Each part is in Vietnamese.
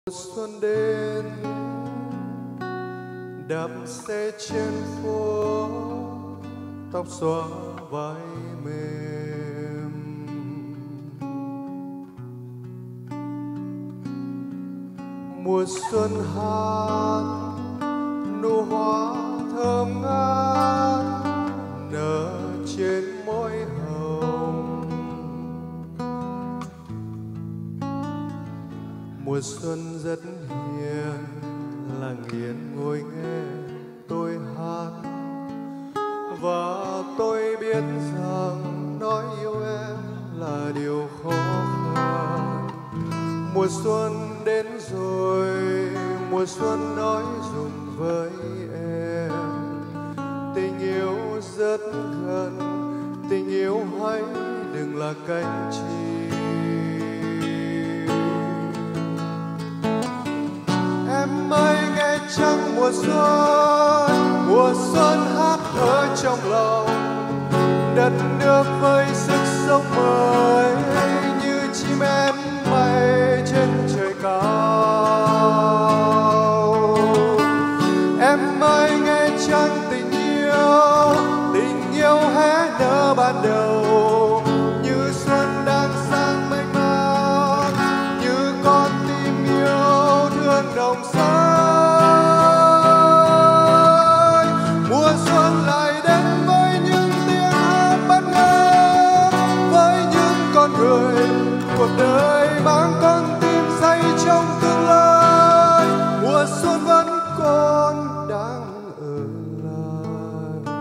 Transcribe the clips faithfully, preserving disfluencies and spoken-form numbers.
Xuân đến đạp xe trên phố, tóc xõa vai mềm. Mùa xuân hát nụ hoa thơm ngát nở trên môi hồng. Mùa xuân rất hiền, lặng yên ngồi nghe tôi hát, và tôi biết rằng nói yêu em là điều khó khăn. Mùa xuân đến rồi, mùa xuân nói dùng với em, tình yêu rất gần, tình yêu hãy đừng là cánh chim. Em ơi nghe trăng mùa xuân, mùa xuân hát ở trong lòng, đất nước với sức sống mới như chim én bay trên trời cao. Em ơi nghe trăng tình yêu, tình yêu hé nở ban đầu, như xuân đang sang mênh mang, như con tim yêu thương nồng say. Mùa xuân lại đến với những tiếng hát bất ngờ, với những con người cuộc đời mang con tim say trong tương lai. Mùa xuân vẫn còn đang ở lại.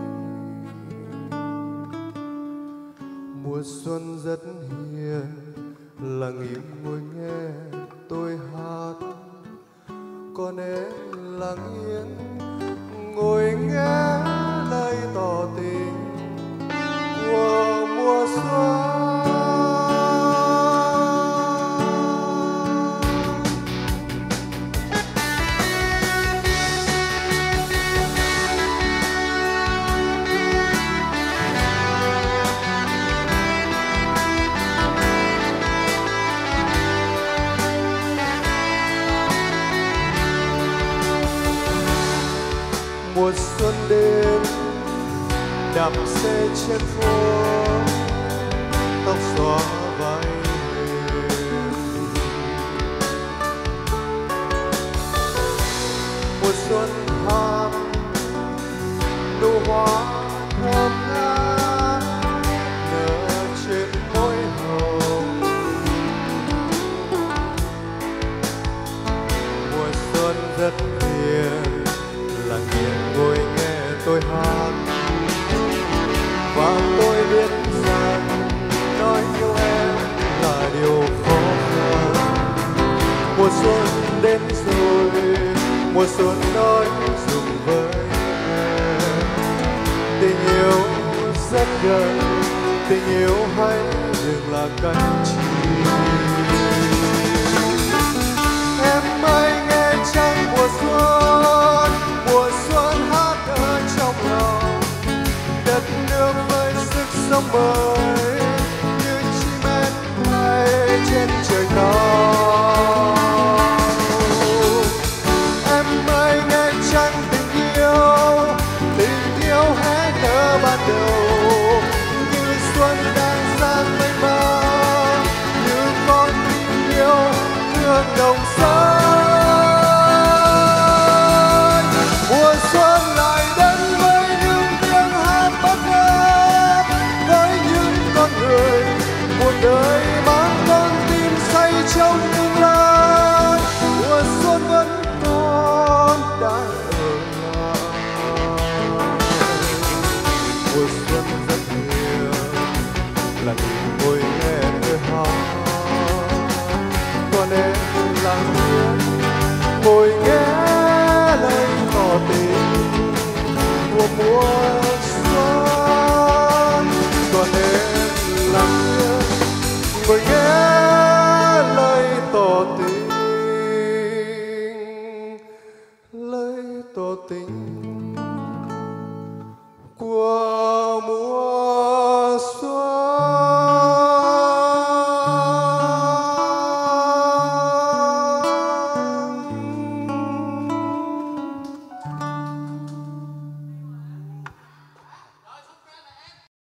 Mùa xuân rất hiền, lặng im ngồi nghe tôi hát, còn em lặng yên ngồi nghe lời tỏ tình của mùa xuân. Mùa xuân đến đạp xe trên phố, tóc xõa vai mềm. Mùa xuân hát nụ hoa thơm ngát nở trên môi hồng. Mùa xuân rất hiền, lặng yên ngồi nghe tôi hát, và tôi biết rằng nói yêu em là điều khó khăn. Mùa xuân đến rồi, mùa xuân nói dùng với em, tình yêu rất gần, tình yêu hãy đừng là cánh chim. Em ơi nghe trăng mùa xuân, mùa xuân hát ở trong lòng, đất nước với sức sống mới